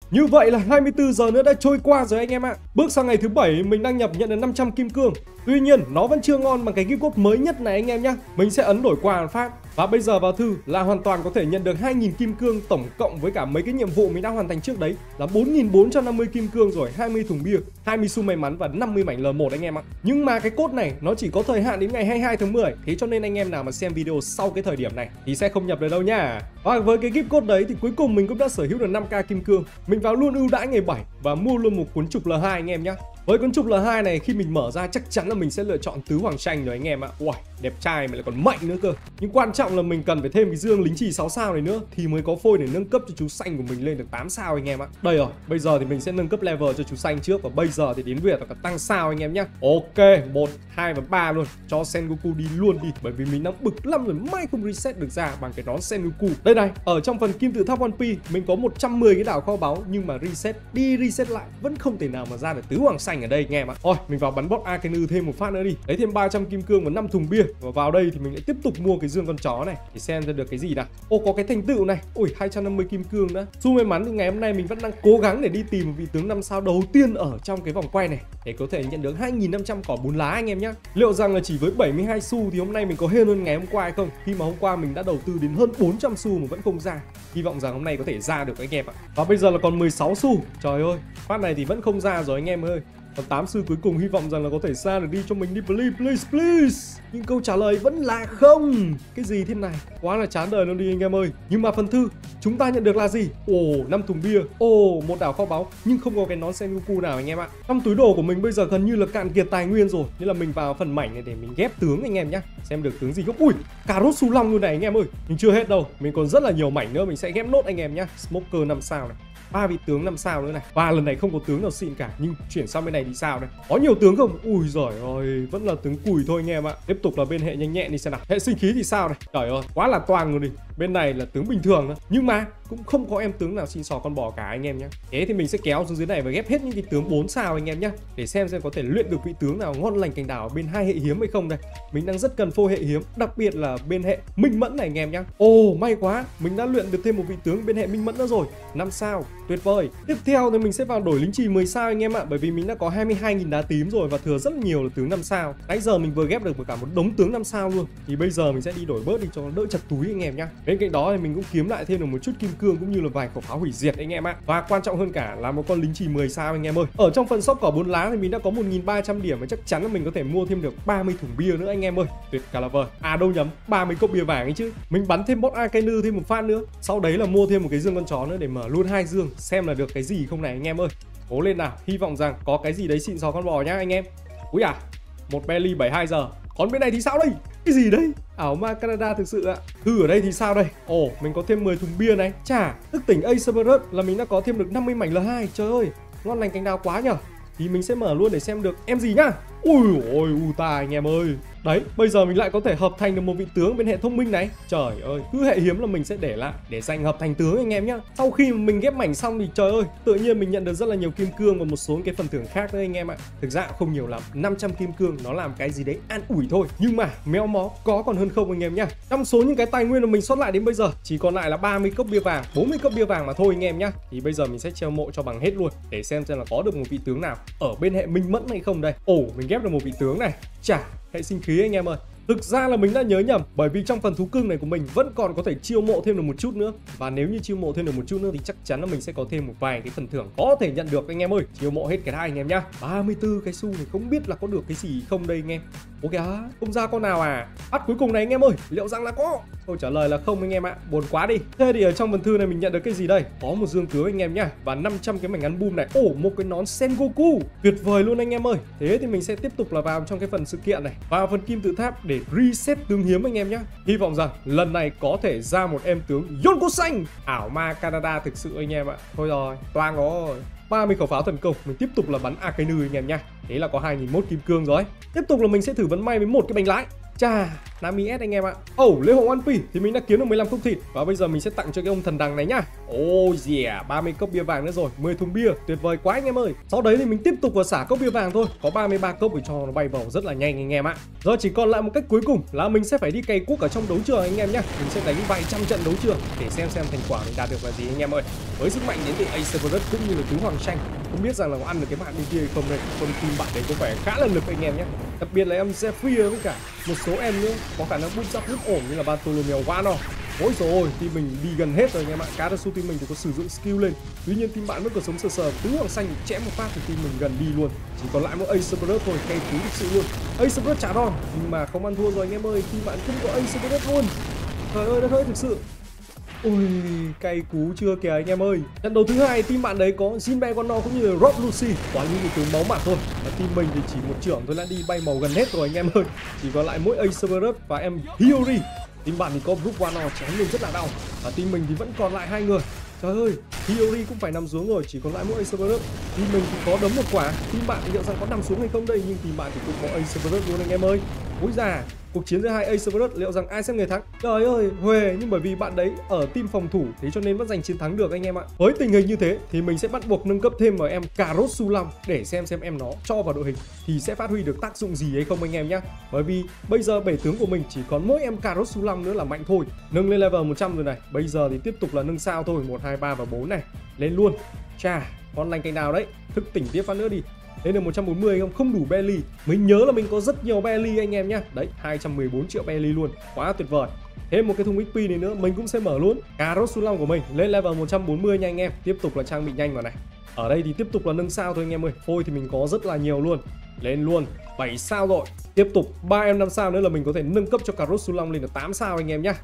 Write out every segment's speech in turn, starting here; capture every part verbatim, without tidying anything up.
Như vậy là hai mươi tư giờ nữa đã trôi qua rồi anh em ạ. Bước sang ngày thứ bảy mình đăng nhập nhận được năm trăm kim cương. Tuy nhiên nó vẫn chưa ngon bằng cái gift code mới nhất này anh em nhá. Mình sẽ ấn đổi quà một phát. Và bây giờ vào thư là hoàn toàn có thể nhận được hai nghìn kim cương tổng cộng với cả mấy cái nhiệm vụ mình đã hoàn thành trước đấy là bốn nghìn bốn trăm năm mươi kim cương rồi, hai mươi thùng bia, hai mươi xu may mắn và năm mươi mảnh L một anh em ạ. Nhưng mà cái code này nó chỉ có thời hạn đến ngày hai mươi hai tháng mười. Thế cho nên anh em nào mà xem video sau cái thời điểm này thì sẽ không nhập được đâu nha. Và với cái gift code đấy thì cuối cùng mình cũng đã sở hữu được năm k kim cương. Mình vào luôn ưu đãi ngày bảy và mua luôn một cuốn trục L hai anh em nhá. Với cuốn trục L hai này khi mình mở ra chắc chắn là mình sẽ lựa chọn tứ hoàng tranh rồi anh em ạ. Ui, đẹp trai mà lại còn mạnh nữa cơ. Nhưng quan trọng là mình cần phải thêm cái dương lính trì sáu sao này nữa thì mới có phôi để nâng cấp cho chú xanh của mình lên được tám sao anh em ạ. Đây rồi, bây giờ thì mình sẽ nâng cấp level cho chú xanh trước và bây giờ thì đến việc là cả tăng sao anh em nhá. Ok, một, hai và ba luôn. Cho Sengoku đi luôn đi bởi vì mình đang bực lắm rồi, may không reset được ra bằng cái nón Sengoku. Đây này, ở trong phần kim tự tháp One Piece mình có một trăm mười cái đảo kho báu nhưng mà reset đi reset lại vẫn không thể nào mà ra được tứ hoàng xanh ở đây anh em ạ. Thôi, mình vào bắn boss Akainu thêm một phát nữa đi. Lấy thêm ba trăm kim cương và năm thùng bia. Và vào đây thì mình lại tiếp tục mua cái dương con chó này để xem ra được cái gì nào. Ô, có cái thành tựu này. Ui, hai trăm năm mươi kim cương nữa. Xu may mắn thì ngày hôm nay mình vẫn đang cố gắng để đi tìm một vị tướng năm sao đầu tiên ở trong cái vòng quay này để có thể nhận được hai nghìn năm trăm cỏ bún lá anh em nhé. Liệu rằng là chỉ với bảy mươi hai xu thì hôm nay mình có hên hơn ngày hôm qua hay không? Khi mà hôm qua mình đã đầu tư đến hơn bốn trăm xu mà vẫn không ra. Hy vọng rằng hôm nay có thể ra được anh em ạ. Và bây giờ là còn mười sáu xu. Trời ơi, phát này thì vẫn không ra rồi anh em ơi. Còn tám sư cuối cùng hy vọng rằng là có thể ra được đi cho mình đi, please please please. Nhưng câu trả lời vẫn là không. Cái gì thế này, quá là chán đời luôn đi anh em ơi. Nhưng mà phần thư chúng ta nhận được là gì? Ồ, năm thùng bia, ồ, một đảo kho báu nhưng không có cái nón Sengoku nào anh em ạ. Trong túi đồ của mình bây giờ gần như là cạn kiệt tài nguyên rồi, nên là mình vào phần mảnh này để mình ghép tướng anh em nhá. Xem được tướng gì không? Ui, cà rốt su long luôn này anh em ơi. Nhưng chưa hết đâu, mình còn rất là nhiều mảnh nữa mình sẽ ghép nốt anh em nhá. Smoker năm sao này, ba vị tướng năm sao nữa này. Và lần này không có tướng nào xịn cả, nhưng chuyển sang bên này thì sao đây? Có nhiều tướng không? Ui giời ơi, vẫn là tướng cùi thôi anh em ạ. Tiếp tục là bên hệ nhanh nhẹn đi xem nào. Hệ sinh khí thì sao này? Trời ơi, quá là toang luôn đi. Bên này là tướng bình thường nữa, nhưng mà cũng không có em tướng nào xịn sò con bò cả anh em nhé. Thế thì mình sẽ kéo xuống dưới này và ghép hết những cái tướng bốn sao anh em nhé, để xem xem có thể luyện được vị tướng nào ngon lành cành đào ở bên hai hệ hiếm hay không đây. Mình đang rất cần phôi hệ hiếm, đặc biệt là bên hệ minh mẫn này anh em nhé. Ồ, may quá, mình đã luyện được thêm một vị tướng bên hệ minh mẫn nữa rồi, năm sao, tuyệt vời. Tiếp theo thì mình sẽ vào đổi lính trì mười sao anh em ạ, bởi vì mình đã có hai mươi hai nghìn đá tím rồi và thừa rất nhiều là tướng năm sao. Nãy giờ mình vừa ghép được cả một đống tướng năm sao luôn, thì bây giờ mình sẽ đi đổi bớt đi cho nó đỡ chật túi anh em nhé. Bên cạnh đó thì mình cũng kiếm lại thêm được một chút kim cương cũng như là vài khẩu pháo hủy diệt anh em ạ. Và quan trọng hơn cả là một con lính trì mười sao anh em ơi. Ở trong phần shop cỏ bốn lá thì mình đã có một nghìn ba trăm điểm và chắc chắn là mình có thể mua thêm được ba mươi thùng bia nữa anh em ơi. Tuyệt cả là vời. À đâu nhầm, ba mươi cốc bia vàng ấy chứ. Mình bắn thêm boss Akainu thêm một phát nữa. Sau đấy là mua thêm một cái dương con chó nữa để mở luôn hai dương, xem là được cái gì không này anh em ơi. Cố lên nào, hy vọng rằng có cái gì đấy xịn sò con bò nhá anh em. Úi à, một belly bảy mươi hai giờ. Còn bên này thì sao đây? Cái gì đây? Ảo ma Canada thực sự ạ. Thư ở đây thì sao đây? Ồ, mình có thêm mười thùng bia này. Chà, thức tỉnh Acerberus là mình đã có thêm được năm mươi mảnh L hai. Trời ơi, ngon lành cành đào quá nhở. Thì mình sẽ mở luôn để xem được em gì nhá. Ui ôi, Uta anh em ơi. Đấy, bây giờ mình lại có thể hợp thành được một vị tướng bên hệ thông minh này. Trời ơi, cứ hệ hiếm là mình sẽ để lại để dành hợp thành tướng anh em nhá. Sau khi mà mình ghép mảnh xong thì trời ơi, tự nhiên mình nhận được rất là nhiều kim cương và một số cái phần thưởng khác nữa anh em ạ. Thực ra không nhiều lắm, năm trăm kim cương nó làm cái gì đấy an ủi thôi. Nhưng mà méo mó có còn hơn không anh em nhá. Trong số những cái tài nguyên mà mình sót lại đến bây giờ chỉ còn lại là ba mươi cốc bia vàng, bốn mươi cốc bia vàng mà thôi anh em nhá. Thì bây giờ mình sẽ treo mộ cho bằng hết luôn để xem xem là có được một vị tướng nào ở bên hệ minh mẫn hay không đây. Ồ, mình ghép được một vị tướng này. Chà, hệ sinh khí anh em ơi. Thực ra là mình đã nhớ nhầm, bởi vì trong phần thú cưng này của mình vẫn còn có thể chiêu mộ thêm được một chút nữa. Và nếu như chiêu mộ thêm được một chút nữa thì chắc chắn là mình sẽ có thêm một vài cái phần thưởng có thể nhận được anh em ơi. Chiêu mộ hết cái hai anh em nhá. ba mươi tư cái xu này không biết là có được cái gì không đây anh em. Ok á, không ra con nào à. Bắt cuối cùng này anh em ơi, liệu rằng là có? Câu trả lời là không anh em ạ, buồn quá đi. Thế thì ở trong phần thư này mình nhận được cái gì đây? Có một dương tướng anh em nhá, và năm trăm cái mảnh album này. Ồ, một cái nón Sengoku, tuyệt vời luôn anh em ơi. Thế thì mình sẽ tiếp tục là vào trong cái phần sự kiện này, vào phần kim tự tháp để reset tướng hiếm anh em nhé. Hy vọng rằng lần này có thể ra một em tướng Yonko xanh. Ảo ma Canada thực sự anh em ạ. Thôi rồi, toang rồi. ba mươi khẩu pháo thần công, mình tiếp tục là bắn Akainu anh em nha. Thế là có hai nghìn một kim cương rồi. Tiếp tục là mình sẽ thử bắn may với một cái bánh lái. Chà, Nami S anh em ạ. Ồ, oh, Lê Hồng One Piece thì mình đã kiếm được mười lăm cốc thịt và bây giờ mình sẽ tặng cho cái ông thần đằng này nhá. Oh yeah, ba mươi cốc bia vàng nữa rồi, mười thùng bia, tuyệt vời quá anh em ơi. Sau đấy thì mình tiếp tục vào xả cốc bia vàng thôi, có ba mươi ba cốc để cho nó bay vào rất là nhanh anh em ạ. Giờ chỉ còn lại một cách cuối cùng là mình sẽ phải đi cày cuốc ở trong đấu trường anh em nhá. Mình sẽ đánh vài trăm trận đấu trường để xem xem thành quả mình đạt được là gì anh em ơi. Với sức mạnh đến từ Ace Brothers cũng như là tứ hoàng xanh, không biết rằng là có ăn được cái bạn bên kia hay không đây. Con team bạn đấy có vẻ khá là lực anh em nhé. Đặc biệt là em Zephyr với cả một số em nữa có khả năng bút giáp rất ổn như là Bartolomeo Wano. Ôi rồi ôi, team mình đi gần hết rồi anh em ạ. Karasu team mình thì có sử dụng skill lên. Tuy nhiên team bạn vẫn còn sống sờ sờ. Tứ hoàng xanh chém một phát thì team mình gần đi luôn. Chỉ còn lại một Ace Brothers thôi, cay cú thực sự luôn. Ace Brothers trả đòn nhưng mà không ăn thua rồi anh em ơi. Team bạn không có Ace Brothers luôn. Trời ơi đất ơi, thực sự ôi, cay cú chưa kìa anh em ơi. Trận đấu thứ hai team bạn đấy có Jinbe Wano cũng như là Rob Lucy, quá như một tướng máu mặt thôi. Và team mình thì chỉ một trưởng thôi đã đi bay màu gần hết rồi anh em ơi. Chỉ còn lại mỗi Ace Brothers và em Hiyori. Team bạn thì có Brook Wano chém lên rất là đau. Và team mình thì vẫn còn lại hai người. Trời ơi, Hiyori cũng phải nằm xuống rồi, chỉ còn lại mỗi Ace Brothers. Team mình thì có đấm một quả. Team bạn thì liệu rằng có nằm xuống hay không đây, nhưng team bạn thì cũng có Ace Brothers luôn anh em ơi. Úi già, cuộc chiến giữa hai Ace Brothers liệu rằng ai sẽ người thắng? Trời ơi, huề, nhưng bởi vì bạn đấy ở team phòng thủ thế cho nên vẫn giành chiến thắng được anh em ạ. Với tình hình như thế thì mình sẽ bắt buộc nâng cấp thêm vào em Karosu Long để xem xem em nó cho vào đội hình thì sẽ phát huy được tác dụng gì hay không anh em nhá. Bởi vì bây giờ bảy tướng của mình chỉ còn mỗi em Karosu Long nữa là mạnh thôi. Nâng lên level một trăm rồi này. Bây giờ thì tiếp tục là nâng sao thôi, một hai ba và bốn này. Lên luôn. Chà, con lành cành nào đấy, thức tỉnh tiếp phát nữa đi. Lên được một trăm bốn mươi không? Không đủ belly. Mình nhớ là mình có rất nhiều belly anh em nhá. Đấy, hai trăm mười bốn triệu belly luôn. Quá tuyệt vời. Thêm một cái thùng ích pê này nữa mình cũng sẽ mở luôn. Karosu Long của mình lên level một trăm bốn mươi nha anh em. Tiếp tục là trang bị nhanh vào này. Ở đây thì tiếp tục là nâng sao thôi anh em ơi. Phôi thì mình có rất là nhiều luôn. Lên luôn, bảy sao rồi. Tiếp tục ba em năm sao nữa là mình có thể nâng cấp cho Karosu Long lên được tám sao anh em nhá.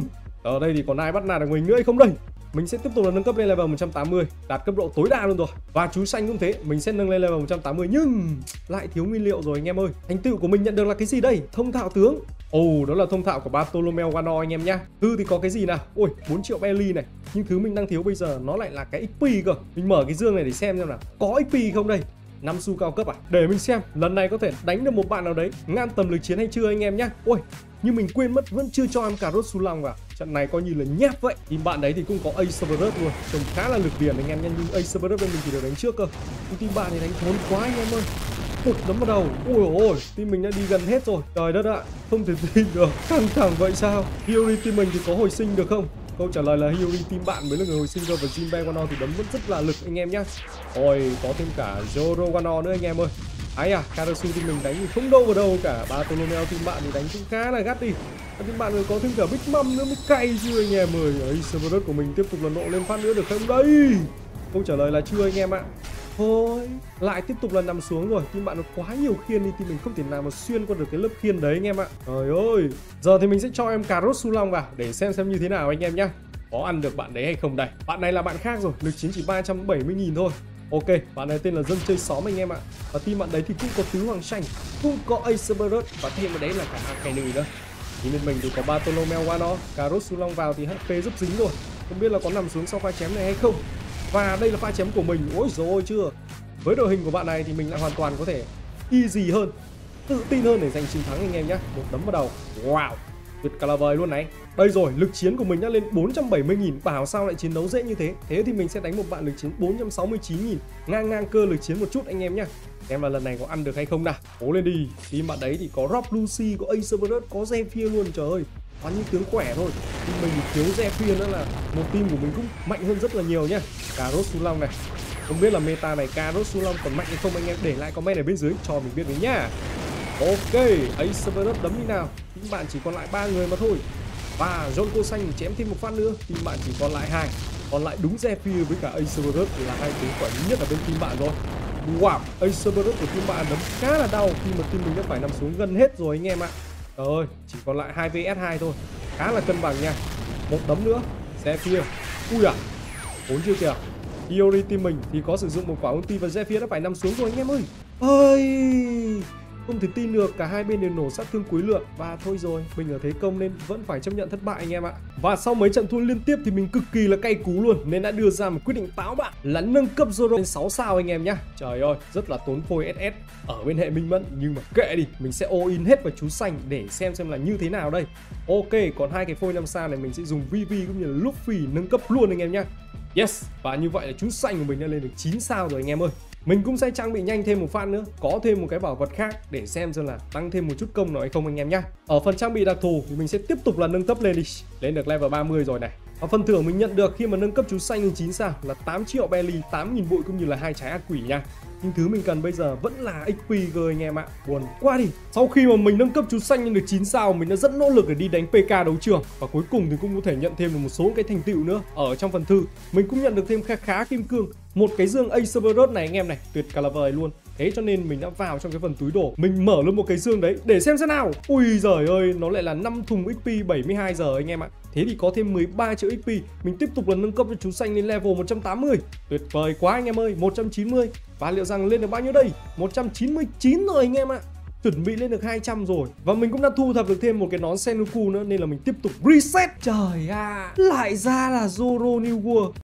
Ở đây thì còn ai bắt nạt được mình nữa hay không đây? Mình sẽ tiếp tục là nâng cấp lên level một trăm tám mươi, đạt cấp độ tối đa luôn rồi. Và chú xanh cũng thế, mình sẽ nâng lên level một trăm tám mươi nhưng lại thiếu nguyên liệu rồi anh em ơi. Thành tựu của mình nhận được là cái gì đây? Thông thạo tướng. Ồ, oh, đó là thông thạo của Bartolomeo Wano anh em nhá. Thư thì có cái gì nào? Ôi, bốn triệu belly này. Nhưng thứ mình đang thiếu bây giờ nó lại là cái ích pê cơ. Mình mở cái dương này để xem xem nào. Có ích pê không đây? năm xu cao cấp à? Để mình xem lần này có thể đánh được một bạn nào đấy ngang tầm lực chiến hay chưa anh em nhá. Ôi, nhưng mình quên mất vẫn chưa cho em Karosu Long vào. Trận này coi như là nháp vậy. Team bạn đấy thì cũng có Ace Brothers luôn, trông khá là lực điền anh em nha, nhưng Ace Brothers bên mình chỉ được đánh trước cơ. Nhưng team bạn thì đánh thốn quá anh em ơi. Một đấm vào đầu. Ôi ôi, team mình đã đi gần hết rồi. Trời đất ạ, không thể tin được. Căng thẳng vậy sao? Hiyori team mình thì có hồi sinh được không? Câu trả lời là Hiyori team bạn mới là người hồi sinh cơ, và Jinbe Wano thì đấm vẫn rất là lực anh em nhá. Ôi, có thêm cả Zoro Wano nữa anh em ơi. Ấy à, Karasu team mình đánh thì không đâu vào đâu cả. Bartolomeo team bạn thì đánh cũng khá là gắt đi. Team bạn rồi có thêm cả Big Mom nữa mới cay chưa anh em ơi. Ace Brothers của mình tiếp tục là nộ lên phát nữa được không đây? Câu trả lời là chưa anh em ạ. Thôi, lại tiếp tục là nằm xuống rồi. Team bạn nó quá nhiều khiên đi, team mình không thể nào mà xuyên qua được cái lớp khiên đấy anh em ạ. Trời ơi, giờ thì mình sẽ cho em Karosu Long vào để xem xem như thế nào anh em nhá. Có ăn được bạn đấy hay không đây? Bạn này là bạn khác rồi, lực chiến chỉ ba trăm bảy mươi nghìn thôi. Ok, bạn này tên là dân chơi xóm anh em ạ. Và team bạn đấy thì cũng có tứ hoàng xanh, cũng có Ace Brothers và thêm vào đấy là cả Akainu nữa. Thì bên mình thì có Bartolomeo Wano, Karosu Long vào thì hát pê rất dính rồi. Không biết là có nằm xuống sau pha chém này hay không. Và đây là pha chém của mình. Ôi rồi chưa. Với đội hình của bạn này thì mình lại hoàn toàn có thể easy hơn, tự tin hơn để giành chiến thắng anh em nhé. Một đấm vào đầu. Wow, tuyệt cả là vời luôn này. Đây rồi, lực chiến của mình đã lên bốn trăm bảy mươi nghìn. Bảo sao lại chiến đấu dễ như thế. Thế thì mình sẽ đánh một bạn lực chiến bốn trăm sáu mươi chín nghìn, ngang ngang cơ lực chiến một chút anh em nhé. Em là lần này có ăn được hay không nào. Cố lên đi. Team bạn đấy thì có Rob Lucy, có Ace Brothers, có Zephyr luôn. Trời ơi, toàn những tướng khỏe thôi. Team mình thiếu Zephyr nữa là một team của mình cũng mạnh hơn rất là nhiều nhá. Karosu Long này, không biết là meta này Karosu Long còn mạnh hay không anh em để lại comment ở bên dưới cho mình biết với nhá. Ok, Ace Brothers đấm đi nào. Team bạn chỉ còn lại ba người mà thôi. Và Jonko xanh chém thêm một phát nữa. Team bạn chỉ còn lại hai. Còn lại đúng Zephyr với cả Ace Brothers là hai tướng khỏe nhất ở bên team bạn rồi. Wow, Ace Brothers của team bạn đấm khá là đau khi mà team mình đã phải nằm xuống gần hết rồi anh em ạ. Trời ơi, chỉ còn lại hai vs hai thôi. Khá là cân bằng nha. Một đấm nữa. Zephyr. Ui à, bốn chưa kìa. Hiyori team mình thì có sử dụng một quả ulti và Zephyr đã phải nằm xuống rồi anh em ơi. Ơi, Không thể tin được, cả hai bên đều nổ sát thương cuối lượt và thôi rồi, mình ở thế công nên vẫn phải chấp nhận thất bại anh em ạ. Và sau mấy trận thua liên tiếp thì mình cực kỳ là cay cú luôn, nên đã đưa ra một quyết định táo bạo là nâng cấp Zoro lên sáu sao anh em nhá. Trời ơi, rất là tốn phôi ét ét ở bên hệ Minh Mẫn, nhưng mà kệ đi, mình sẽ all in hết vào chú xanh để xem xem là như thế nào đây. Ok, còn hai cái phôi năm sao này mình sẽ dùng vê vê cũng như là Luffy nâng cấp luôn anh em nhá. Yes, và như vậy là chú xanh của mình đã lên được chín sao rồi anh em ơi. Mình cũng sẽ trang bị nhanh thêm một phát nữa, có thêm một cái bảo vật khác để xem xem là tăng thêm một chút công nào hay không anh em nhá. Ở phần trang bị đặc thù thì mình sẽ tiếp tục là nâng cấp lên đi, lên được level ba mươi rồi này. Và phần thưởng mình nhận được khi mà nâng cấp chú xanh lên chín sao là tám triệu belly, tám nghìn bụi cũng như là hai trái ác quỷ nha. Nhưng thứ mình cần bây giờ vẫn là ích pê cơ anh em ạ. Buồn quá đi. Sau khi mà mình nâng cấp chú xanh lên được chín sao, mình đã rất nỗ lực để đi đánh pê ca đấu trường. Và cuối cùng thì cũng có thể nhận thêm được một số cái thành tựu nữa. Ở trong phần thư, mình cũng nhận được thêm khá khá kim cương, một cái dương Acerberus này anh em này, tuyệt cả là vời luôn. Thế cho nên mình đã vào trong cái phần túi đồ, mình mở luôn một cái dương đấy để xem xem nào. Ui giời ơi, nó lại là năm thùng ích pê bảy mươi hai giờ anh em ạ. Thế thì có thêm mười ba triệu ích pê, mình tiếp tục là nâng cấp cho chú xanh lên level một trăm tám mươi. Tuyệt vời quá anh em ơi, một trăm chín mươi. Và liệu rằng lên được bao nhiêu đây? một trăm chín mươi chín rồi anh em ạ. Chuẩn bị lên được hai trăm rồi. Và mình cũng đã thu thập được thêm một cái nón Sengoku nữa, nên là mình tiếp tục reset. Trời ạ, à, lại ra là Zoro New World.